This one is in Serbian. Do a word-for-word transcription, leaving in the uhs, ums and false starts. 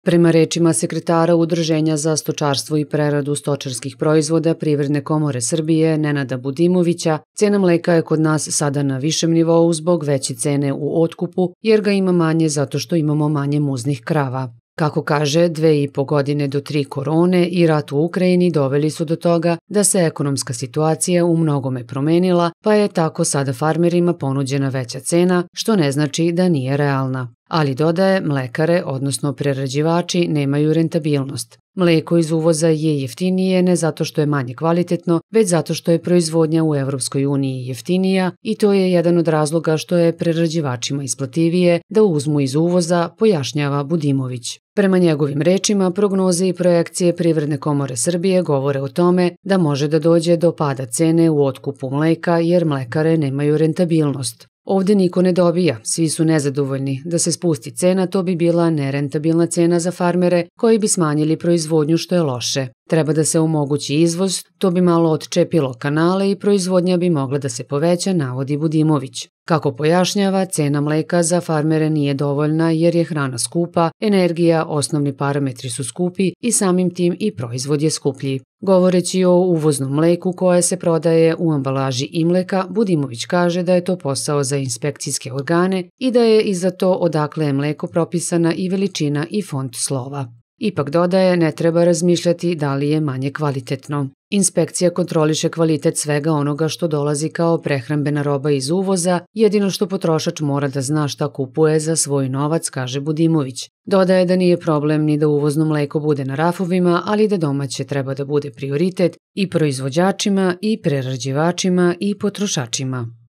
Prema rečima sekretara Udruženja za stočarstvo i preradu stočarskih proizvoda Privredne komore Srbije Nenada Budimovića, cena mleka je kod nas sada na višem nivou zbog veće cene u otkupu jer ga ima manje zato što imamo manje muznih krava. Kako kaže, dve i po godine do tri korone i rat u Ukrajini doveli su do toga da se ekonomska situacija u mnogome promenila, pa je tako sada farmerima ponuđena veća cena, što ne znači da nije realna. Ali dodaje, mlekare, odnosno prerađivači, nemaju rentabilnost. Mleko iz uvoza je jeftinije ne zato što je manje kvalitetno, već zato što je proizvodnja u Evropskoj uniji jeftinija i to je jedan od razloga što je prerađivačima isplativije da uzmu iz uvoza, pojašnjava Budimović. Prema njegovim rečima, prognoze i projekcije Privredne komore Srbije govore o tome da može da dođe do pada cene u otkupu mleka jer mlekare nemaju rentabilnost. Ovde niko ne dobija, svi su nezadovoljni. Da se spusti cena, to bi bila nerentabilna cena za farmere koji bi smanjili proizvodnju što je loše. Treba da se omogući izvoz, to bi malo odčepilo kanale i proizvodnja bi mogla da se poveća, navodi Budimović. Kako pojašnjava, cena mleka za farmere nije dovoljna jer je hrana skupa, energija, osnovni parametri su skupi i samim tim i proizvod je skuplji. Govoreći o uvoznom mleku koje se prodaje u ambalaži Imleka, Budimović kaže da je to posao za inspekcijske organe i da je i za to odakle je mleko propisana i veličina i font slova. Ipak dodaje, ne treba razmišljati da li je manje kvalitetno. Inspekcija kontroliše kvalitet svega onoga što dolazi kao prehrambena roba iz uvoza, jedino što potrošač mora da zna šta kupuje za svoj novac, kaže Budimović. Dodaje da nije problem ni da uvozno mleko bude na rafovima, ali da domaće treba da bude prioritet i proizvođačima i prerađivačima i potrošačima.